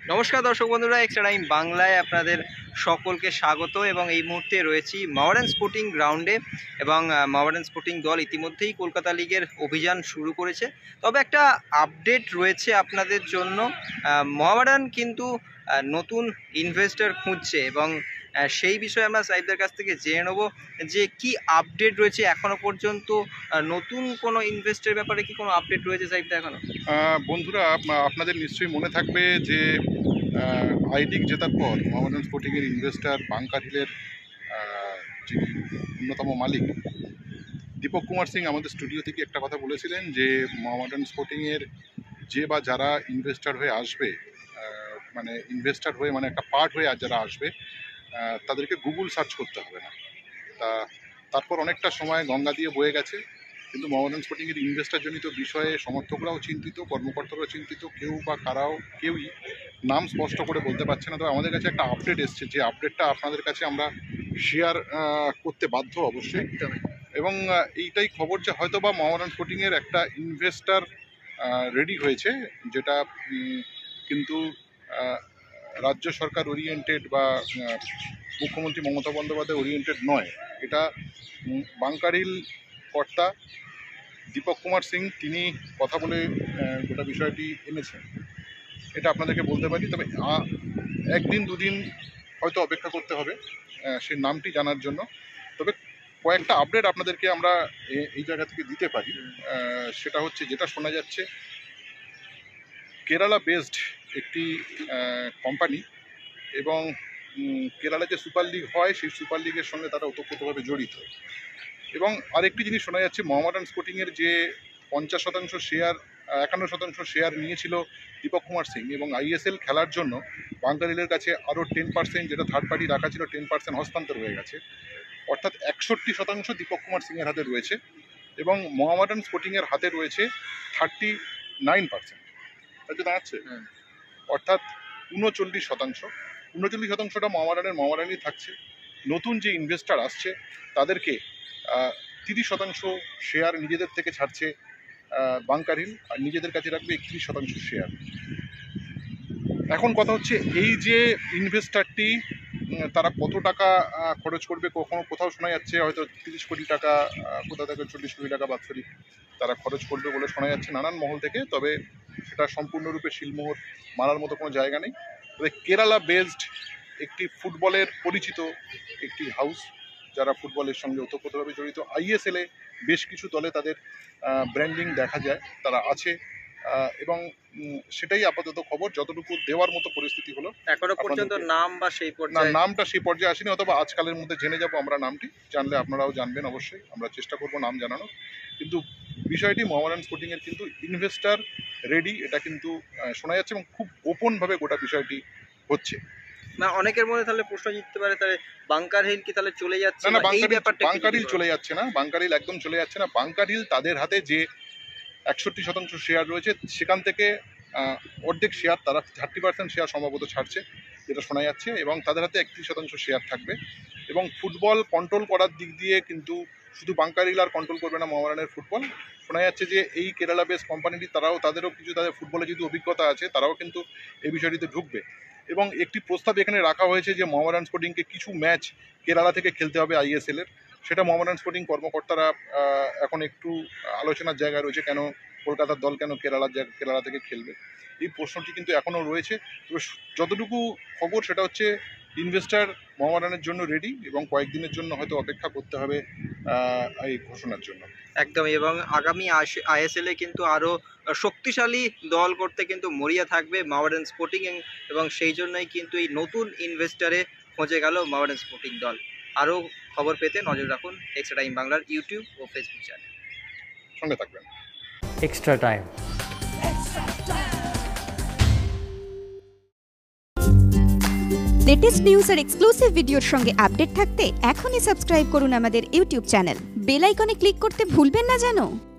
নমস্কার দর্শক বন্ধুরা, এক্সট্রা টাইম বাংলায় আপনাদের সকলকে স্বাগত। এবং এই মুহূর্তে রয়েছি মহামেডান স্পোর্টিং গ্রাউন্ডে এবং মহামেডান স্পোর্টিং দল ইতিমধ্যেই কলকাতা লিগের অভিযান শুরু করেছে। তবে একটা আপডেট রয়েছে আপনাদের জন্য। মহামেডান কিন্তু নতুন ইনভেস্টর খুঁজছে এবং সেই বিষয়ে আমরা সাহেবদের কাছ থেকে জেনে নেব যে কি আপডেট রয়েছে এখনো পর্যন্ত। নতুন কোনো ইনভেস্টের ব্যাপারে কি কোনো আপডেট রয়েছে সাহেবদা এখনো? বন্ধুরা, আপনাদের নিশ্চয়ই মনে থাকবে যে আই লিগ জেতার পর মহামেডান স্পোর্টিংয়ের ইনভেস্টর বাংকার হিলের যিনি অন্যতম মালিক দীপক কুমার সিং আমাদের স্টুডিও থেকে একটা কথা বলেছিলেন যে মহামেডান স্পোর্টিংয়ের যে বা যারা ইনভেস্টর হয়ে আসবে, মানে একটা পার্ট হয়ে যারা আসবে, তাদেরকে গুগল সার্চ করতে হবে না। তারপর অনেকটা সময় গঙ্গা দিয়ে বয়ে গেছে, কিন্তু মহামেডান স্পোর্টিংয়ের ইনভেস্টারজনিত বিষয়ে সমর্থকরাও চিন্তিত, কর্মকর্তারাও চিন্তিত, কেউই নাম স্পষ্ট করে বলতে পারছে না। তবে আমাদের কাছে একটা আপডেট এসছে, যে আপডেটটা আপনাদের কাছে আমরা শেয়ার করতে বাধ্য অবশ্যই। এবং এইটাই খবর যে হয়তো বা মহামেডান স্পোর্টিংয়ের একটা ইনভেস্টার রেডি হয়েছে, যেটা কিন্তু রাজ্য সরকার ওরিয়েন্টেড বা মুখ্যমন্ত্রী মমতা বন্দ্যোপাধ্যায় ওরিয়েন্টেড নয়। এটা বাংকার হিল কর্তা দীপক কুমার সিং তিনি কথা বলে গোটা বিষয়টি এনেছেন, এটা আপনাদেরকে বলতে পারি। তবে একদিন দুদিন হয়তো অপেক্ষা করতে হবে সেই নামটি জানার জন্য। তবে কয়েকটা আপডেট আপনাদেরকে আমরা এই জায়গা থেকে দিতে পারি। সেটা হচ্ছে, যেটা শোনা যাচ্ছে, কেরালা বেসড একটি কোম্পানি এবং কেরালা যে সুপার লিগ হয় সেই সুপার লিগের সঙ্গে তারা ওতপ্রোতভাবে জড়িত। এবং আরেকটি জিনিস শোনা যাচ্ছে, মহামেডান স্পোর্টিংয়ের যে 51% শেয়ার নিয়েছিল দীপক কুমার সিং, এবং আইএসএল খেলার জন্য বাংকার হিলের কাছে আরও 10%, যেটা থার্ড পার্টি রাখা ছিল, 10% হস্তান্তর হয়ে গেছে। অর্থাৎ 61% দীপক কুমার সিংয়ের হাতে রয়েছে এবং মহামেডান স্পোর্টিংয়ের হাতে রয়েছে 39%। তাই তো দাঁড়াচ্ছে, অর্থাৎ 39%টা মহামেডানই থাকছে। নতুন যে ইনভেস্টার আসছে তাদেরকে 30% শেয়ার নিজেদের থেকে ছাড়ছে বাংকার হিল, আর নিজেদের কাছে রাখবে 31% শেয়ার। এখন কথা হচ্ছে, এই যে ইনভেস্টারটি তারা কত টাকা খরচ করবে, কোথাও শোনা যাচ্ছে হয়তো 30 কোটি টাকা, কোথাও থেকে 40 কোটি টাকা বাৎসরিক তারা খরচ করবে বলে শোনা যাচ্ছে নানান মহল থেকে। তবে সেটা সম্পূর্ণরূপে শিলমোহর মারার মতো কোনো জায়গা নেই। তবে কেরালা বেসড একটি ফুটবলের পরিচিত একটি হাউস, যারা ফুটবলের সঙ্গে ওতপ্রোতভাবে জড়িত। আইএসএলে বেশ কিছু দলে তাদের ব্র্যান্ডিং দেখা যায়, তারা আছে, এবং সেটাই আপাতত খবর, যতটুকু দেওয়ার মতো পরিস্থিতি হলো। এখনো পর্যন্ত নামটা সেই পর্যায়ে আসেনি, অথবা আজকালের মধ্যে জেনে যাব আমরা নামটি। জানলে আপনারাও জানবেন, অবশ্যই আমরা চেষ্টা করব নাম জানানো। কিন্তু বিষয়টি মহামেডান স্পোর্টিংয়ের কিন্তু ইনভেস্টার রেডি, এটা কিন্তু শোনা যাচ্ছে, এবং খুব গোপনভাবে গোটা বিষয়টি হচ্ছে। না, অনেকের মধ্যে তাহলে প্রশ্ন জিততে পারে, তাহলে বাংকার হিল কি তাহলে চলে যাচ্ছে? না, বাংকার হিল চলে যাচ্ছে না, বাংকার হিল একদম চলে যাচ্ছে না। বাংকার হিল তাদের হাতে যে 61% শেয়ার রয়েছে, সেখান থেকে অর্ধেক শেয়ার, তারা 30% শেয়ার সম্ভবত ছাড়ছে, যেটা শোনা যাচ্ছে, এবং তাদের হাতে 31% শেয়ার থাকবে। এবং ফুটবল কন্ট্রোল করার দিক দিয়ে কিন্তু শুধু বাংকার হিল আর কন্ট্রোল করবে না মহামেডানের ফুটবল। শোনা যাচ্ছে যে এই কেরালা বেস কোম্পানিটি তাদেরও কিছু, তাদের ফুটবলে যেহেতু অভিজ্ঞতা আছে, তারাও কিন্তু এই বিষয়টিতে ঢুকবে। এবং একটি প্রস্তাব এখানে রাখা হয়েছে যে মহামেডান স্পোর্টিংকে কিছু ম্যাচ কেরালা থেকে খেলতে হবে আইএসএলের। সেটা মহামেডান স্পোর্টিং কর্মকর্তারা এখন একটু আলোচনার জায়গায় রয়েছে, কেন কলকাতার দল কেন কেরালা থেকে খেলবে, এই প্রশ্নটি কিন্তু এখনও রয়েছে। তবে যতটুকু খবর সেটা হচ্ছে, ইনভেস্টার মহামেডানের জন্য রেডি, এবং কয়েকদিনের জন্য হয়তো অপেক্ষা করতে হবে এই ঘোষণার জন্য। একদমই। এবং আগামী আইএসএলে কিন্তু আরও শক্তিশালী দল করতে কিন্তু মরিয়া থাকবে মহামেডান স্পোর্টিং, এবং সেই জন্যই কিন্তু এই নতুন ইনভেস্টারে খোঁজে গেল মহামেডান স্পোর্টিং দল। আরও খবর পেতে নজর রাখুন এক্সট্রা টাইম বাংলার ইউটিউব ও ফেসবুক চ্যানেল। সঙ্গে থাকবেন এক্সট্রা টাইম। লেটেস্ট নিউজ আর এক্সক্লুসিভ ভিডিওর সঙ্গে আপডেট থাকতে এখনই সাবস্ক্রাইব করুন আমাদের ইউটিউব চ্যানেল। বেল আইকনে ক্লিক করতে ভুলবেন না যেন।